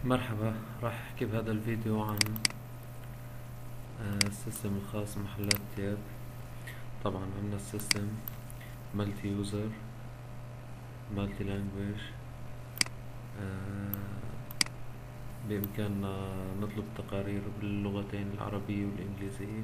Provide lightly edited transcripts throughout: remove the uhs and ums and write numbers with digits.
مرحبا، راح احكي بهذا الفيديو عن السيستم الخاص بمحلات الثياب. طبعا عندنا السيستم مالتي يوزر، مالتي لانجويج. بإمكاننا نطلب تقارير باللغتين العربية والإنجليزية.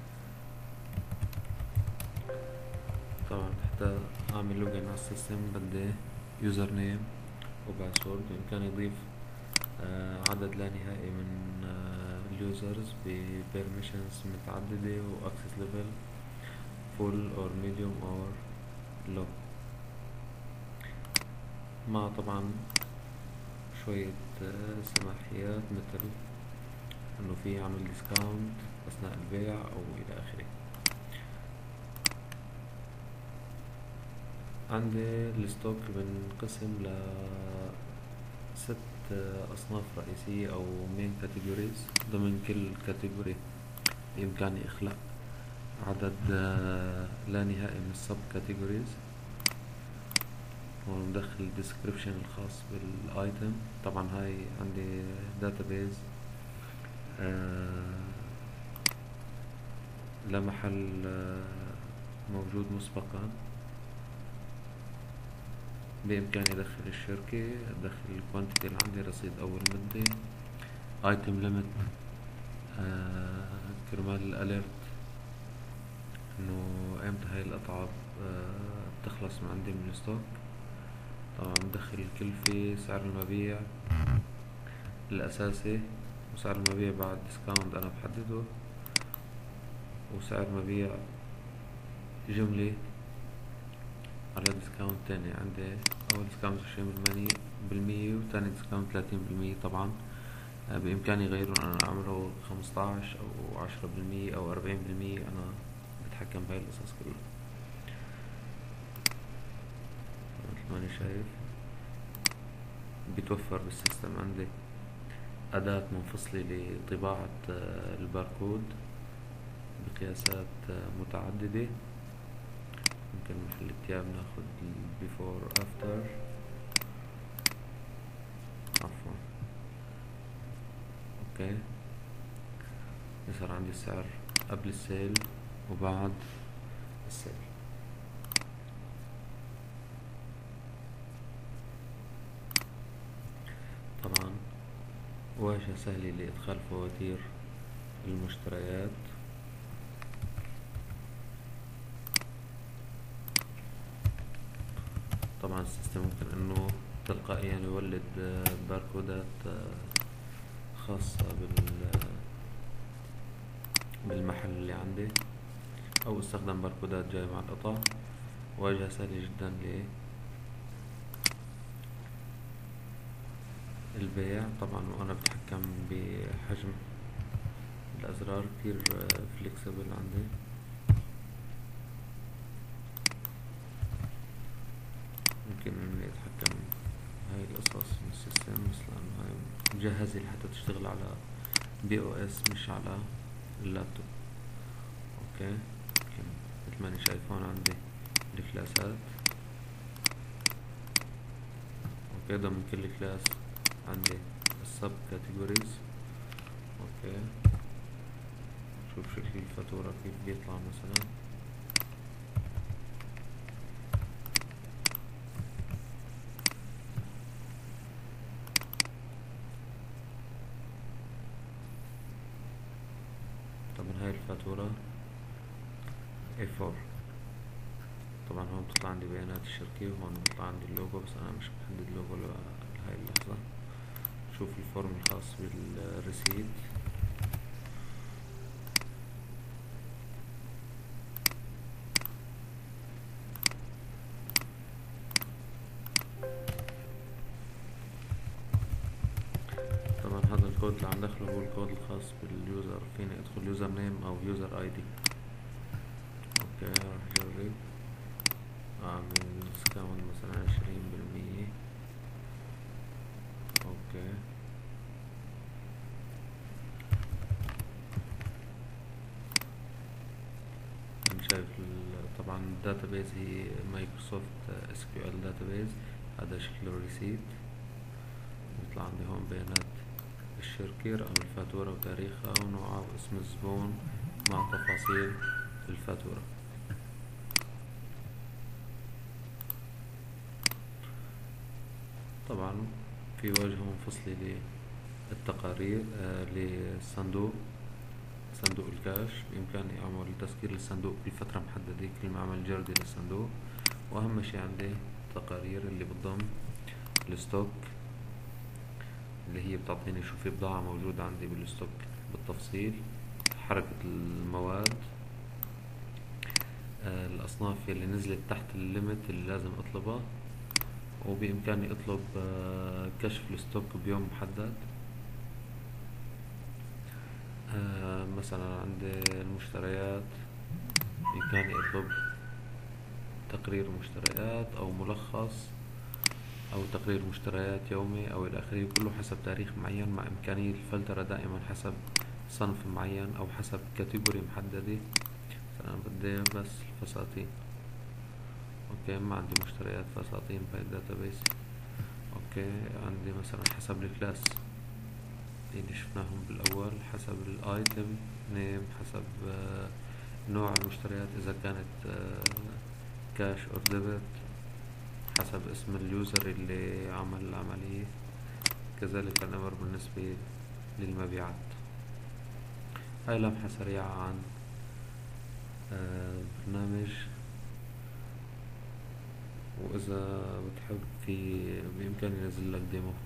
طبعا حتى أعمل لوجين على السيستم بدي يوزر نيم وباسورد. بإمكاني أضيف عدد لا نهائي من اليوزرز ببيرميشنز متعددة وأكسس ليفل فول أو ميديوم أو لو، مع طبعا شوية سماحيات مثل انه في عمل ديسكاونت اثناء البيع او الى اخره. عندي الستوك بنقسم ل 6 اصناف رئيسية او مين كاتيجوريز. ضمن كل كاتيجوري بامكاني اخلاء عدد لا نهائي من السب كاتيجوريز. هون ندخل الديسكريبشن الخاص بالايتم. طبعا هاي عندي داتابيز لمحل موجود مسبقا. بإمكاني أدخل الشركة، أدخل الكوانتيتي اللي عندي، رصيد أول مدة، ايتم ليميت، كرمال الاليرت انه امتى هاي القطعة بتخلص من عندي من الستوك. طبعا بدخل الكلفة، سعر المبيع الأساسي، وسعر المبيع بعد ديسكاونت أنا بحدده، وسعر مبيع جملة على ديسكاونت تاني. عندي أول ديسكاونت 20% وتاني ديسكاونت 30%. طبعا بإمكاني غيره أنا أعمله 15 أو 10% أو 40%. أنا بتحكم بهاي القصص كلها. مثل ما أنا شايف بيتوفر بالسيستم عندي أداة منفصلة لطباعة الباركود بقياسات متعددة. ممكن محل التياب ناخد البيفور افتر، عفوا اوكي. يصير عندي السعر قبل السيل وبعد السيل. طبعا واجهة سهلة لإدخال فواتير المشتريات. طبعا السيستم ممكن انه تلقائيا يولد باركودات خاصة بالمحل اللي عندي، او استخدم باركودات جاي مع القطع. واجهة سهلة جدا للبيع. طبعا وانا بتحكم بحجم الازرار، كتير فليكسبل عندي. ممكن اني اتحكم هاي القصص من السيستم، بس لانه هاي مجهزة لحتى تشتغل على بي او اس مش على اللابتوب. اوكي، مثل ما اني شايف هون عندي الكلاسات. اوكي، ضمن كل كلاس عندي السب كاتيجوريز. اوكي، شوف شكل الفاتورة كيف بيطلع مثلا. طبعا هاي الفاتورة A4. طبعا هون بتطلع عندي بيانات الشركة، وهون بيطلع عندي اللوجو، بس انا مش محدد لوجو لهاي اللحظة. شوف الفورم الخاص بالريسيت. طبعا هذا الكود اللي عم دخله هو الكود الخاص باليوزر. فيني ادخل يوزر نيم او يوزر اي دي. اوكي، راح اجرب اعمل ديسكاونت مثلا 20%. اوكي، انا شايف طبعا الداتابيز هي مايكروسوفت اس كيو ال داتابيز. هذا شكله الريسيت. بيطلع عندي هون بيانات الشركة، رقم الفاتورة وتاريخها ونوعها واسم الزبون مع تفاصيل الفاتورة. طبعا في واجهة منفصلة للتقارير للصندوق، صندوق الكاش. بإمكاني أعمل تسكير للصندوق بفترة محددة كل ما أعمل جردة للصندوق. وأهم شي عندي التقارير اللي بتضم الستوك، اللي هي بتعطيني شو في بضاعة موجودة عندي بالستوك بالتفصيل، حركة المواد، الأصناف اللي نزلت تحت الليمت اللي لازم أطلبها. وبإمكاني أطلب كشف الستوك بيوم محدد. مثلا عند المشتريات بإمكاني أطلب تقرير مشتريات أو ملخص أو تقرير مشتريات يومي أو إلى آخره، كله حسب تاريخ معين، مع إمكانية الفلترة دائما حسب صنف معين أو حسب كاتيجوري محددة. مثلا بدي بس الفساتين، أوكي، ما عندي مشتريات فساتين بهاي الداتابيس. أوكي، عندي مثلا حسب الكلاس اللي شفناهم بالأول، حسب الآيتم نيم، حسب نوع المشتريات إذا كانت كاش أو ديبت، حسب اسم اليوزر اللي عمل العملية. كذلك الأمر بالنسبة للمبيعات. هاي لمحة سريعة عن برنامج، وإذا بتحب في بإمكاني أنزل لك ديمو.